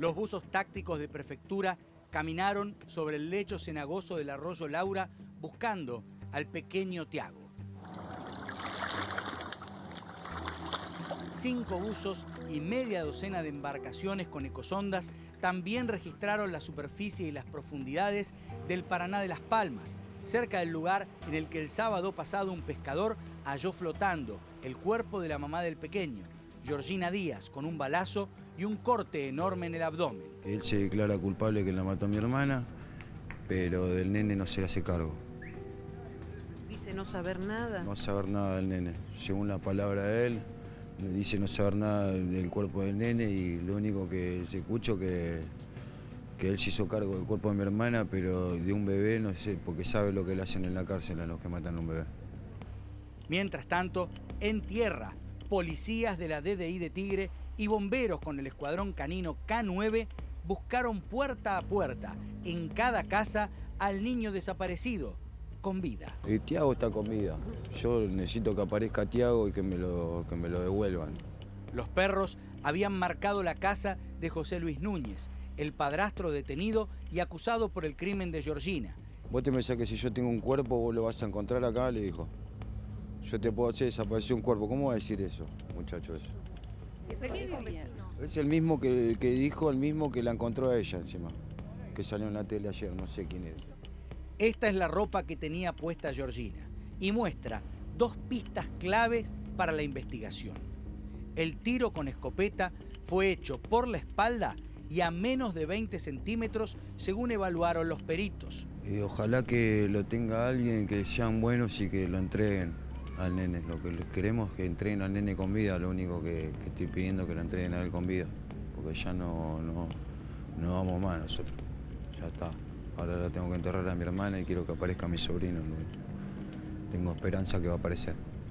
Los buzos tácticos de prefectura caminaron sobre el lecho cenagoso del arroyo Laura buscando al pequeño Tiago. 5 buzos y media docena de embarcaciones con ecosondas también registraron la superficie y las profundidades del Paraná de Las Palmas, cerca del lugar en el que el sábado pasado un pescador halló flotando el cuerpo de la mamá del pequeño, Georgina Díaz, con un balazo y un corte enorme en el abdomen. Él se declara culpable que la mató a mi hermana, pero del nene no se hace cargo. Dice no saber nada. No saber nada del nene. Según la palabra de él, dice no saber nada del cuerpo del nene y lo único que escucho que él se hizo cargo del cuerpo de mi hermana, pero de un bebé, no sé, porque sabe lo que le hacen en la cárcel a los que matan a un bebé. Mientras tanto, en tierra, policías de la DDI de Tigre y bomberos con el escuadrón canino K9 buscaron puerta a puerta en cada casa al niño desaparecido, con vida. Tiago está con vida. Yo necesito que aparezca Tiago y que me lo devuelvan. Los perros habían marcado la casa de José Luis Núñez, el padrastro detenido y acusado por el crimen de Georgina. ¿Vos te pensás que si yo tengo un cuerpo vos lo vas a encontrar acá? Le dijo. Yo te puedo hacer desaparecer un cuerpo. ¿Cómo va a decir eso, muchachos? Es el mismo que dijo, el mismo que la encontró a ella encima, que salió en la tele ayer, no sé quién es. Esta es la ropa que tenía puesta Georgina y muestra 2 pistas claves para la investigación. El tiro con escopeta fue hecho por la espalda y a menos de 20 centímetros, según evaluaron los peritos. Y ojalá que lo tenga alguien, que sean buenos y que lo entreguen al nene. Lo que queremos es que entreguen al nene con vida, lo único que estoy pidiendo es que lo entreguen a él con vida, porque ya no vamos más nosotros, ya está. Ahora la tengo que enterrar a mi hermana y quiero que aparezca mi sobrino. Tengo esperanza que va a aparecer.